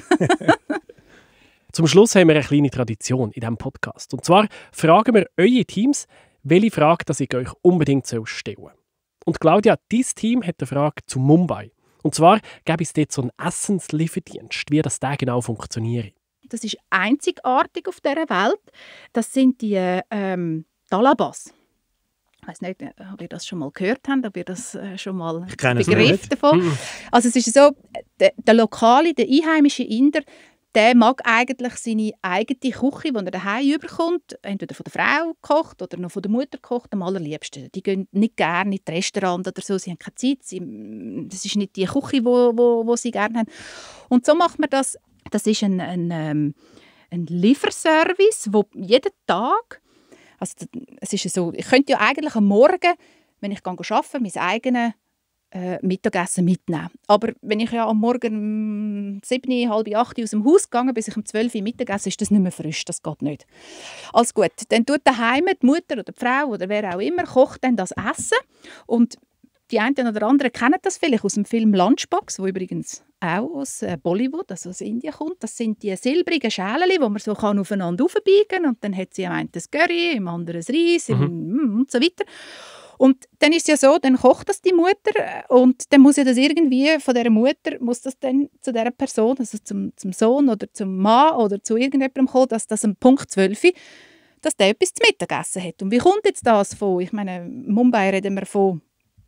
Speaker 1: Zum Schluss haben wir eine kleine Tradition in diesem Podcast. Und zwar fragen wir eure Teams, welche Frage das ich euch unbedingt stellen soll. Und Claudia, dein Team hat eine Frage zu Mumbai. Und zwar gäbe es dort so einen Essenslieferdienst, wie das da genau funktioniert.
Speaker 3: Das ist einzigartig auf dieser Welt. Das sind die Dalabas. Ich weiss nicht, ob ihr das schon mal gehört habt, ob ihr das schon mal Begriff davon. Also es ist so, der lokale, der einheimische Inder, der mag eigentlich seine eigene Küche, die er daheim überkommt, entweder von der Frau gekocht oder noch von der Mutter gekocht, am allerliebsten. Die gehen nicht gerne in die Restaurants oder so, sie haben keine Zeit, das ist nicht die Küche, die sie gerne haben. Und so macht man das. Das ist ein Lieferservice, wo jeden Tag, also es ist so, ich könnte ja eigentlich am Morgen, wenn ich arbeite, mein eigenes Mittagessen mitnehmen. Aber wenn ich ja am Morgen um 7, halb 8 aus dem Haus gegangen bis ich um 12 Uhr Mittagessen, ist das nicht mehr frisch, das geht nicht. Also gut, dann tut daheim die Mutter oder die Frau oder wer auch immer, kocht dann das Essen und die einen oder anderen kennen das vielleicht aus dem Film Lunchbox, wo übrigens auch aus Bollywood, also aus Indien kommt. Das sind die silbrigen Schälchen, die man so aufeinander aufbiegen kann. Und dann hat sie am einen das Curry, im anderen das Reis und so weiter. Und dann ist es ja so, dann kocht das die Mutter und dann muss ja das irgendwie von dieser Mutter, muss das dann zu dieser Person, also zum Sohn oder zum Mann oder zu irgendjemandem kommen, dass das am Punkt 12 Uhr, dass der etwas zu Mittagessen hat. Und wie kommt jetzt das von? Ich meine, Mumbai reden wir von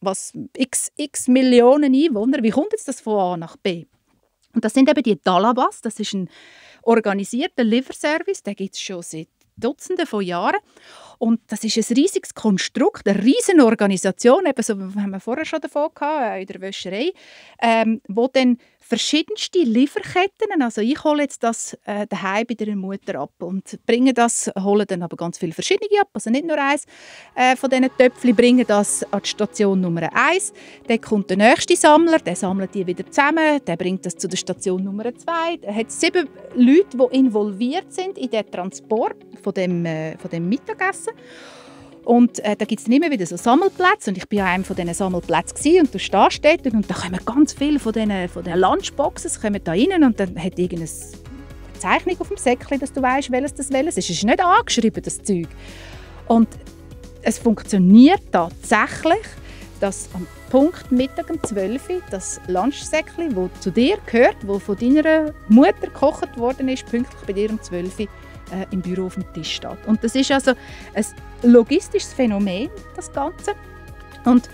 Speaker 3: x Millionen Einwohner. Wie kommt jetzt das von A nach B? Und das sind eben die Dalabas. Das ist ein organisierter Lieferservice. Den gibt es schon seit Dutzenden von Jahren. Und das ist ein riesiges Konstrukt, eine riesige Organisation, eben so, haben wir vorher schon davon gehabt, in der Wäscherei, wo dann verschiedenste Lieferketten, also ich hole jetzt das daheim bei der Mutter ab und bringe das, hole dann aber ganz viele verschiedene ab, also nicht nur eins von diesen Töpfchen, bringe das an die Station Nummer 1, dann kommt der nächste Sammler, der sammelt die wieder zusammen, der bringt das zu der Station Nummer 2, er hat 7 Leute, die involviert sind in den Transport von dem Mittagessen. Und da gibt es dann immer wieder so Sammelplätze und ich war an einem von diesen Sammelplätzen und du stehst dort und da kommen ganz viele von diesen Lunchboxes kommen da rein und dann hat irgendeine Zeichnung auf dem Säckchen, dass du weißt, welches das ist. Es ist nicht angeschrieben, das Zeug. Und es funktioniert tatsächlich, dass am Punkt Mittag um 12 Uhr das Lunchsäckchen, das zu dir gehört, das von deiner Mutter gekocht worden ist, pünktlich bei dir um 12 Uhr im Büro auf dem Tisch steht. Und das ist also ein logistisches Phänomen, das Ganze. Und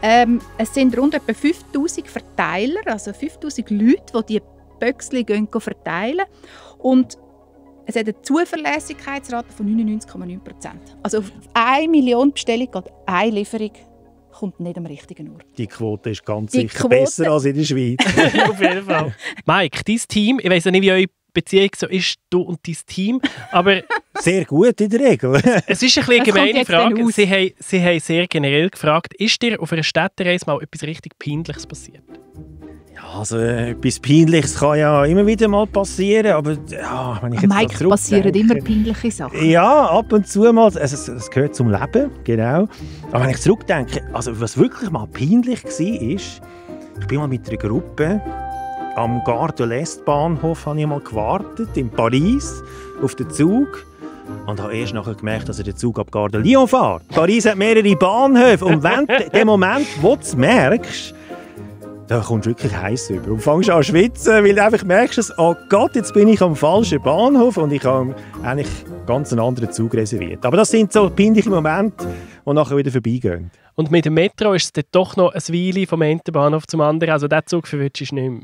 Speaker 3: es sind rund etwa 5000 Verteiler, also 5000 Leute, die Böckchen verteilen. Und es hat eine Zuverlässigkeitsrate von 99,9%. Also auf 1 Million Bestellung geht eine Lieferung, kommt nicht am richtigen Ort.
Speaker 2: Die Quote ist ganz sicher besser als in der Schweiz.
Speaker 1: Auf jeden Fall. Mike, dein Team, ich weiss ja nicht, wie eure Beziehung so ist, du und dein Team, aber...
Speaker 2: Sehr gut in der Regel.
Speaker 1: Es ist ein bisschen eine gemeine Frage. Sie haben sehr generell gefragt, ist dir auf einer Städtereise mal etwas richtig Peinliches passiert?
Speaker 2: Ja, also etwas Peinliches kann ja immer wieder mal passieren, aber ja, wenn ich jetzt
Speaker 3: Mike, passieren immer peinliche Sachen.
Speaker 2: Ja, ab und zu mal. Es gehört zum Leben, genau. Aber wenn ich zurückdenke, also was wirklich mal peinlich war, ist, ich bin mal mit einer Gruppe am Gare de l'Est Bahnhof habe ich mal gewartet, in Paris, auf den Zug. Und habe erst nachher gemerkt, dass der Zug ab Gare de Lyon fährt. Paris hat mehrere Bahnhöfe. Und wenn der Moment, wo du es merkst, da kommst du wirklich heiß über. Und fängst an zu schwitzen, weil du einfach merkst, oh Gott, jetzt bin ich am falschen Bahnhof und ich habe eigentlich ganz einen anderen Zug reserviert. Aber das sind so peinliche Momente, die nachher wieder vorbeigehen.
Speaker 1: Und mit dem Metro ist es dann doch noch ein Weile vom einen Bahnhof zum anderen. Also diesen Zug verwünschst du nicht mehr.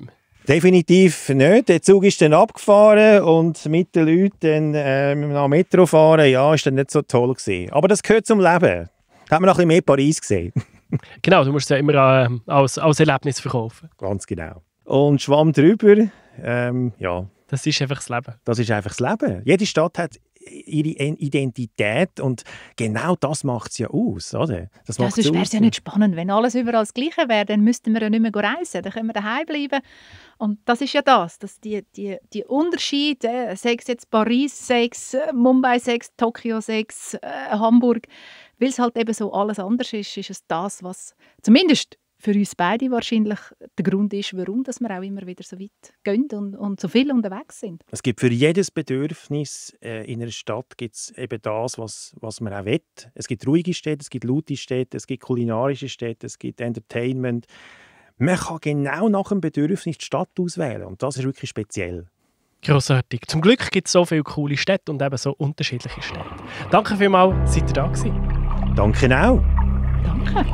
Speaker 2: Definitiv nicht. Der Zug ist dann abgefahren und mit den Leuten dann nach Metro fahren, ja, ist dann nicht so toll gewesen. Aber das gehört zum Leben. Da hat man noch ein bisschen mehr Paris gesehen.
Speaker 1: Genau, du musst es ja immer als Erlebnis verkaufen.
Speaker 2: Ganz genau. Und Schwamm drüber, ja.
Speaker 1: Das ist einfach das Leben.
Speaker 2: Das ist einfach das Leben. Jede Stadt hat ihre Identität und genau das macht es ja aus, oder? Das
Speaker 3: sonst wäre es ja nicht spannend. Wenn alles überall das Gleiche wäre, dann müssten wir ja nicht mehr reisen. Dann können wir daheim bleiben. Und das ist ja das, dass die Unterschiede, sei es jetzt Paris, sei es Mumbai, sei es Tokio, sei es Hamburg, weil es halt eben so alles anders ist es das, was zumindest für uns beide wahrscheinlich der Grund ist, warum dass wir auch immer wieder so weit gehen und so viel unterwegs sind.
Speaker 2: Es gibt für jedes Bedürfnis in einer Stadt gibt's eben das, was man auch will. Es gibt ruhige Städte, es gibt laute Städte, es gibt kulinarische Städte, es gibt Entertainment. Man kann genau nach dem Bedürfnis die Stadt auswählen und das ist wirklich speziell.
Speaker 1: Grossartig. Zum Glück gibt es so viele coole Städte und eben so unterschiedliche Städte. Danke vielmals, seid ihr da gewesen.
Speaker 2: Danke auch.
Speaker 3: Danke.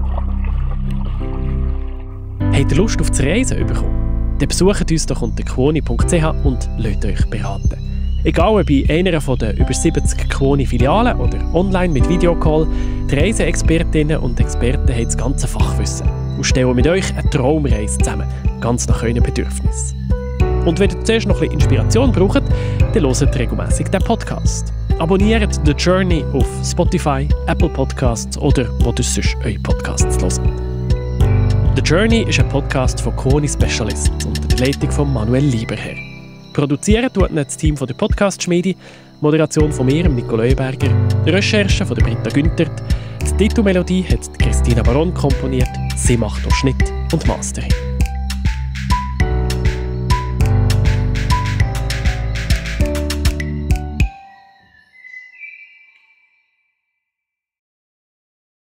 Speaker 1: Habt ihr Lust auf das Reisen bekommen? Dann besucht uns doch unter quoni.ch und lasst euch beraten. Egal ob bei einer von den über 70 Quoni-Filialen oder online mit Videocall, die Reiseexpertinnen und Experten haben das ganze Fachwissen und stellen mit euch eine Traumreise zusammen, ganz nach euren Bedürfnissen. Und wenn ihr zuerst noch ein bisschen Inspiration braucht, dann hört regelmässig den Podcast. Abonniert The Journey auf Spotify, Apple Podcasts oder wo ihr sonst eure Podcasts hört. The Journey ist ein Podcast von Quoni Specialists unter der Leitung von Manuel Lieberherr. Produzieren tut das Team von der Podcast-Schmiede, Moderation von mir, Nico Leuberger, Recherche von der Britta Günthert, die Titelmelodie hat Christina Baron komponiert, sie macht auch Schnitt und Mastering.